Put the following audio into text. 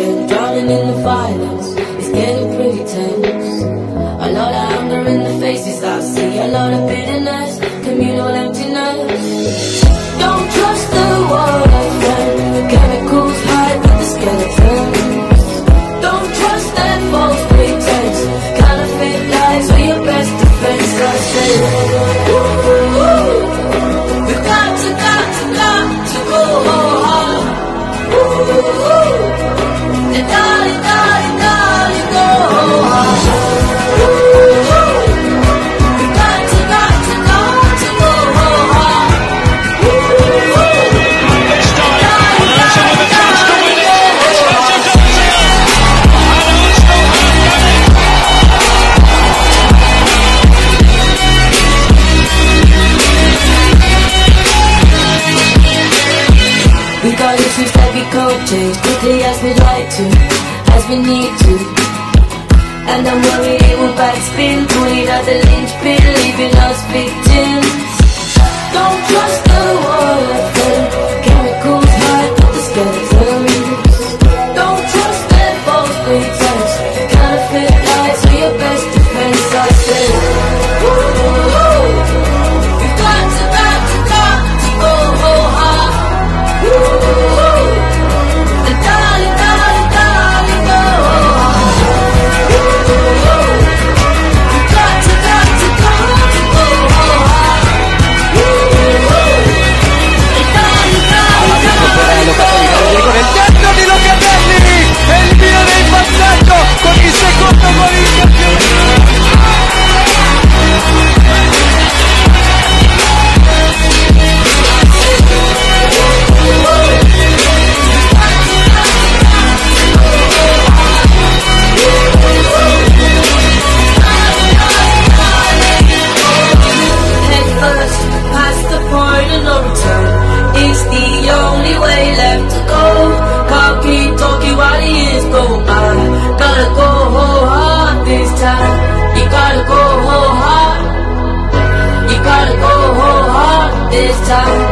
again, drowning in the violence. It's getting pretty tense. A lot of anger in the faces I see, a lot of bitterness, communal emptiness. Don't trust the water, friend. Chemicals hide with the skeletons. Don't trust that false pretense. Counterfeit lies are your best defense. I say, we've got to go hard. And darling, go hard. We've got to go hard. We got issues that we can't change quickly as we'd like to, as we need to. And I'm worried it will backspin, pointed at the linchpin, leaving us victims. Don't trust the water, friend. Chemicals hide with the skeletons. Don't trust that false pretense. Counterfeit lies are your best defense. I say, you've got to go hard. And darling, go hard. You've got to go hard. Con il centro di Locatelli e il Milan in passaggio con il secondo gol in campionato. Head first, past the point of no return. It's the only way left to go. Can't keep talking while the years go by. Gotta go hard this time. You gotta go hard. You gotta go hard this time.